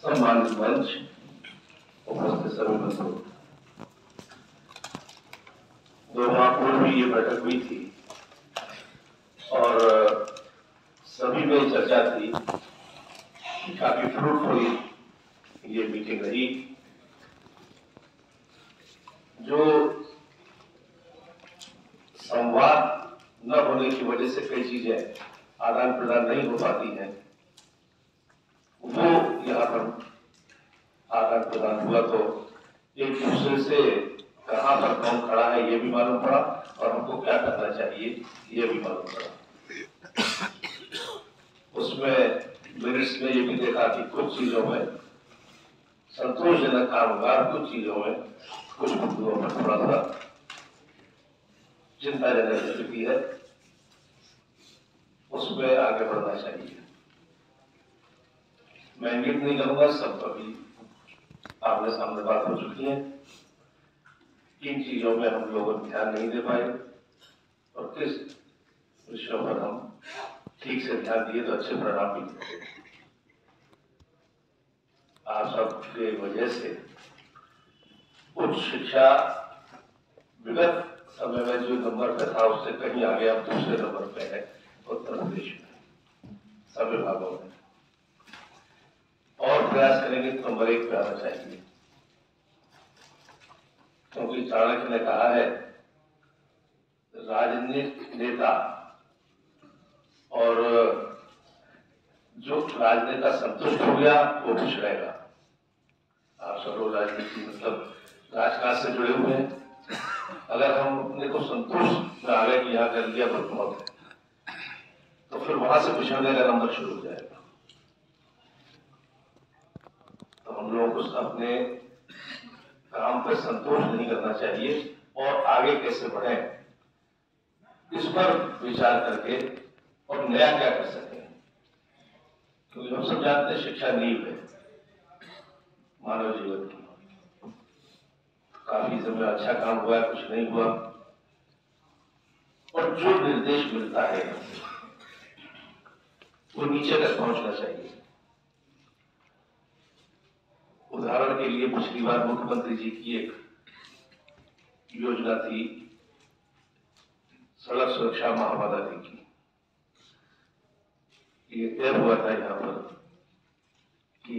सम्मानित मंच, उपस्थित सभी बंधु, 2 माह पूर्व ये बैठक हुई थी और सभी में चर्चा थी कि काफी फ्रूटफुल ये मीटिंग रही। जो संवाद न होने की वजह से कई चीजें आदान प्रदान नहीं हो पाती हैं, वो यहाँ पर आदान प्रदान हुआ तो एक दूसरे से कहां पर कौन खड़ा है ये भी मालूम पड़ा और हमको क्या करना चाहिए ये भी मालूम पड़ा। उसमें मिनट्स में ये भी देखा कि कुछ चीजों में संतोषजनक काम हुआ, कुछ चीजों में कुछ बिंदुओं पर थोड़ा सा चिंताजनक स्थिति है, उसमें आगे बढ़ना चाहिए। मैं इंगित नहीं करूंगा, सब अभी आमने सामने बात हो चुकी है। किन चीजों में हम लोग ध्यान नहीं दे पाए और किस विषयों पर हम ठीक से ध्यान दिए तो अच्छे परिणाम भी मिले। आप सबके वजह से उच्च शिक्षा विगत समय में जो नंबर पे था उससे कहीं आगे अब दूसरे नंबर पे है उत्तर प्रदेश में सभी विभागों में, और प्रयास करेंगे तो नंबर 1 पे आना चाहिए। क्योंकि चाणक्य ने कहा है राजनीतिक नेता और जो राजनेता संतुष्ट हो गया वो पिछड़ेगा। आप सब लोग राजनीति मतलब राजकाज से जुड़े हुए हैं, अगर हम अपने को संतोष में आ गए कि यहाँ कर लिया बहुत है तो फिर वहां से पिछड़ने का नंबर शुरू हो जाएगा। तो हम लोगों को अपने काम पर संतोष नहीं करना चाहिए और आगे कैसे बढ़े इस पर विचार करके और नया क्या कर सकें। क्योंकि हम सब जानते हैं शिक्षा नींव है मानव जीवन की। काफी समय अच्छा काम हुआ, कुछ नहीं हुआ, और जो निर्देश मिलता है वो नीचे तक पहुंचना चाहिए। उदाहरण के लिए पिछली बार मुख्यमंत्री जी की एक योजना थी सड़क सुरक्षा महाबादारी की। ये तय हुआ था यहाँ पर कि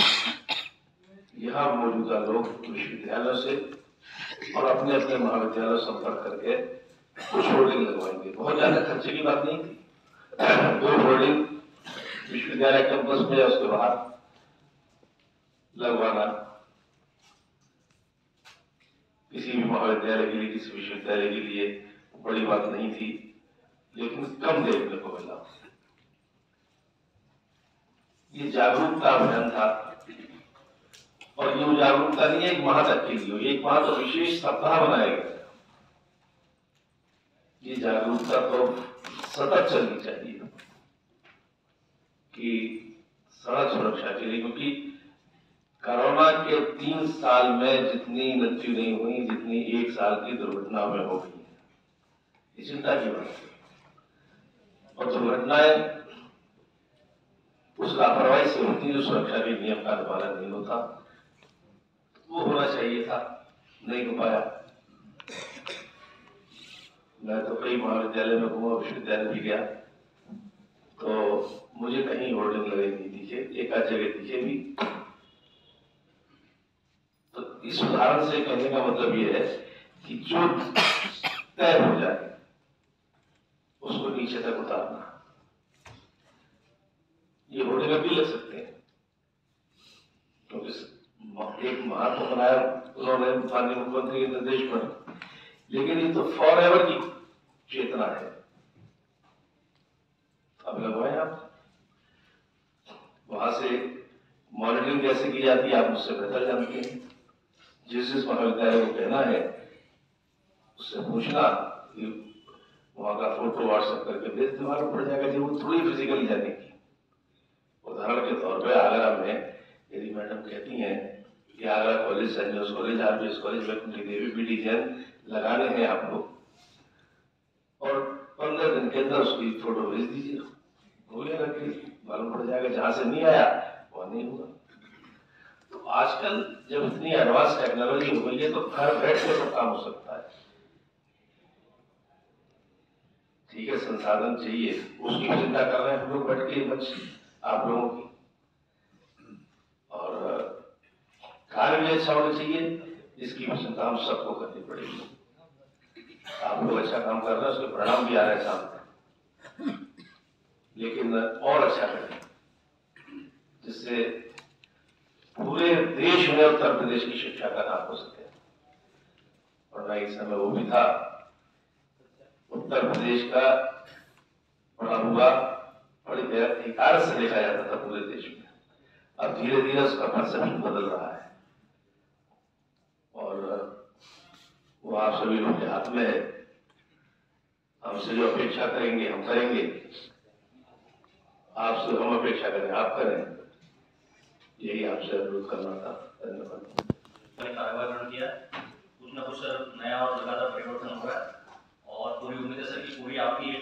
यहाँ मौजूदा लोग विश्वविद्यालयों से और अपने अपने महाविद्यालय संपर्क करके कुछ होर्डिंग लगवाएंगे। बहुत ज्यादा खर्चे की बात नहीं थी, 2 होर्डिंग विश्वविद्यालय कैंपस में या उसके बाहर लगवाना किसी भी महाविद्यालय के लिए, किसी विश्वविद्यालय के लिए बड़ी बात नहीं थी, लेकिन कम देखने को मिला। ये जागरूकता अभियान था और ये जागरूकता नहीं एक माह तक के लिए, एक माह तो विशेष सप्ताह बनाया गया। ये जागरूकता तो सतत चलनी चाहिए कि सड़क सुरक्षा के लिए, क्योंकि कोरोना के 3 साल में जितनी मृत्यु नहीं हुई जितनी 1 साल की दुर्घटना में हो गई है, ये चिंता की बात है। और दुर्घटनाएं उस लापरवाही से होती है जो सुरक्षा के नियम का पालन नहीं होता। वो होना चाहिए था, नहीं हो पाया। मैं तो कई महाविद्यालय में घूमा, विश्वविद्यालय भी गया, तो मुझे कहीं होर्डिंग लगे नहीं दिखे, एक आध जगह दिखे भी। तो इस उदाहरण से कहने का मतलब ये है कि जो तय हो जाए उसको नीचे तक उतारना। ये होर्डिंग भी लग सकते हैं क्योंकि एक माह तो बनाया उन्होंने माननीय मुख्यमंत्री के निर्देश पर, लेकिन ये तो फॉर एवर की चेतना है। अब लगवाएं आप। वहां से मॉनिटरिंग कैसे की जाती है आप मुझसे बेहतर जानते हैं। जिस महाविद्यालय को कहना है उससे पूछना, वहां का फोटो व्हाट्सएप करके भेज दे, मालूम पड़ जाएगा। जरूरत थोड़ी फिजिकली जाने की। उदाहरण के तौर पर आगरा में यदि मैडम कहती हैं कि Agra college, saint Joseph college, RBS college में देवी पीटी जैन लगाने हैं आप लोग, और 15 दिन के अंदर उसकी फोटो भेज दीजिए, हो गया। मालूम पड़ जाएगा जहां से नहीं आया वहां नहीं होगा। तो आजकल जब इतनी एडवांस टेक्नोलॉजी हो गई है तो घर बैठ के सब काम हो सकता है। ठीक है, संसाधन चाहिए, उसकी चिंता कर रहे हैं हम लोग बैठ के मंच आप लोगों की, और कार्य भी अच्छा होना चाहिए, इसकी भी चिंता हम सबको करनी पड़ेगी। आप लोग अच्छा काम कर रहे हैं, उसके परिणाम भी आ रहे हैं सामने, लेकिन और अच्छा करें जिससे पूरे देश में उत्तर प्रदेश की शिक्षा का नाम हो सके। और ना इस समय वो भी था, उत्तर प्रदेश का बड़ा हुआ बड़ी अधिकार से देखा जाता था पूरे देश में। अब धीरे धीरे उसका परसेप्शन बदल रहा है और वो आप सभी लोग के हाथ में है। हमसे जो अपेक्षा करेंगे हम करेंगे, आपसे हम अपेक्षा करें आप करें, यही आपसे अनुरोध करना था। धन्यवाद। किया कुछ न कुछ नया और लगातार परिवर्तन हो रहा है और पूरी उम्मीद है सर कि पूरी आपकी